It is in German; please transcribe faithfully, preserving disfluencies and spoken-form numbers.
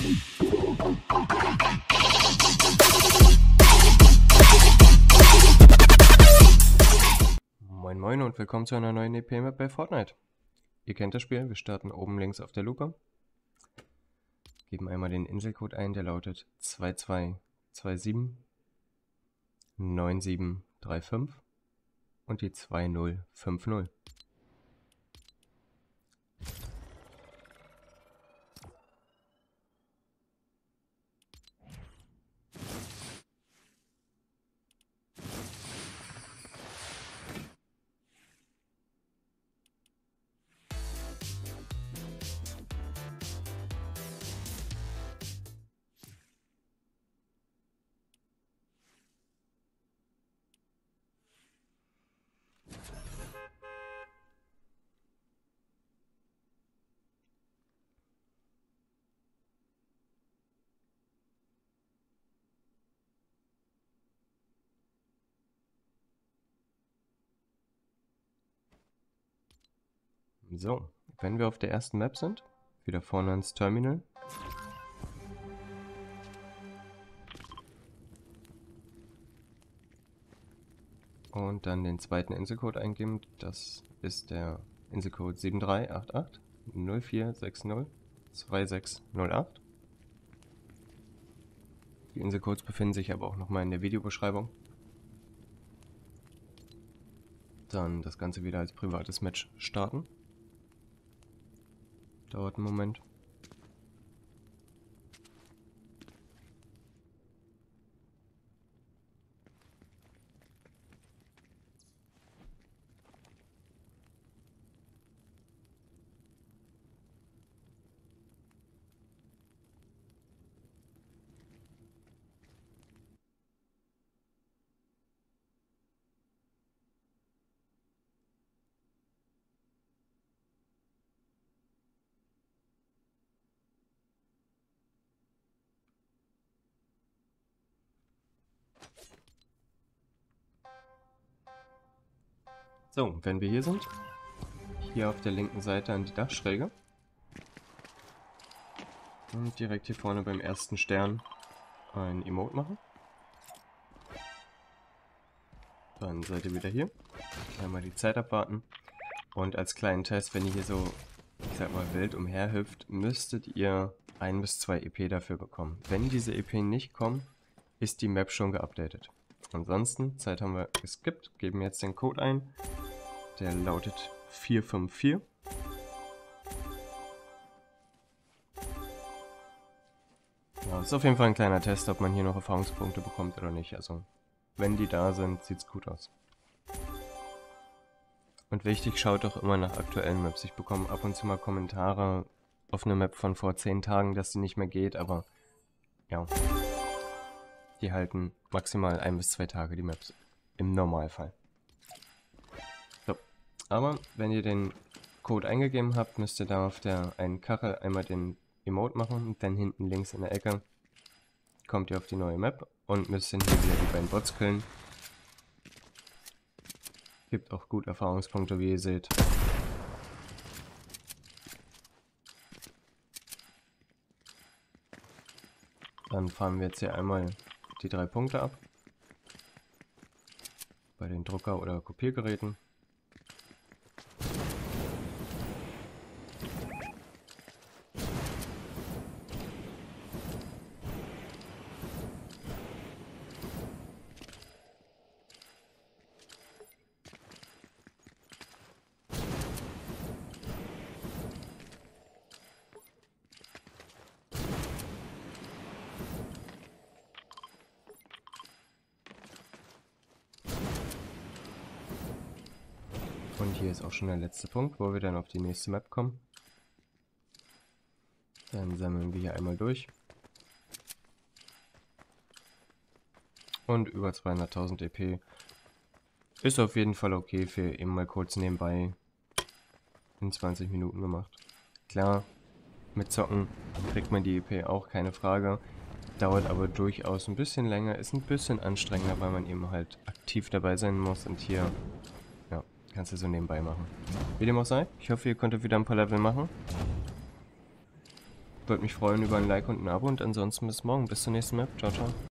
Moin Moin und willkommen zu einer neuen E P-Map bei Fortnite. Ihr kennt das Spiel, wir starten oben links auf der Lupe. Geben einmal den Inselcode ein, der lautet zwei zwei zwei sieben neun sieben drei fünf und die zwei null fünf null. So, wenn wir auf der ersten Map sind, wieder vorne ans Terminal. Und dann den zweiten Inselcode eingeben, das ist der Inselcode sieben drei acht acht null vier sechs null zwei sechs null acht. Die Inselcodes befinden sich aber auch nochmal in der Videobeschreibung. Dann das Ganze wieder als privates Match starten. Dauert einen Moment. So, wenn wir hier sind, hier auf der linken Seite an die Dachschräge und direkt hier vorne beim ersten Stern ein Emote machen. Dann seid ihr wieder hier, einmal die Zeit abwarten und als kleinen Test, wenn ihr hier so, ich sag mal, wild umherhüpft, müsstet ihr ein bis zwei E P dafür bekommen. Wenn diese E P nicht kommen, ist die Map schon geupdatet. Ansonsten, Zeit haben wir geskippt, geben jetzt den Code ein, der lautet vier fünf vier. Ja, ist auf jeden Fall ein kleiner Test, ob man hier noch Erfahrungspunkte bekommt oder nicht. Also, wenn die da sind, sieht's gut aus. Und wichtig, schaut auch immer nach aktuellen Maps. Ich bekomme ab und zu mal Kommentare auf eine Map von vor zehn Tagen, dass die nicht mehr geht, aber ja. Die halten maximal ein bis zwei Tage die Maps. Im Normalfall. So. Aber wenn ihr den Code eingegeben habt, müsst ihr da auf der einen Kachel einmal den Emote machen und dann hinten links in der Ecke kommt ihr auf die neue Map und müsst dann hier wieder die beiden Bots killen. Gibt auch gut Erfahrungspunkte, wie ihr seht. Dann fahren wir jetzt hier einmal die drei Punkte ab. Bei den Drucker- oder Kopiergeräten. Und hier ist auch schon der letzte Punkt, wo wir dann auf die nächste Map kommen. Dann sammeln wir hier einmal durch. Und über zweihunderttausend E P ist auf jeden Fall okay für eben mal kurz nebenbei in zwanzig Minuten gemacht. Klar, mit Zocken kriegt man die E P auch, keine Frage. Dauert aber durchaus ein bisschen länger, ist ein bisschen anstrengender, weil man eben halt aktiv dabei sein muss und hier, ja, kannst du so nebenbei machen. Wie dem auch sei, ich hoffe, ihr konntet wieder ein paar Level machen. würde mich freuen über ein Like und ein Abo und ansonsten bis morgen. Bis zur nächsten Map. Ciao, ciao.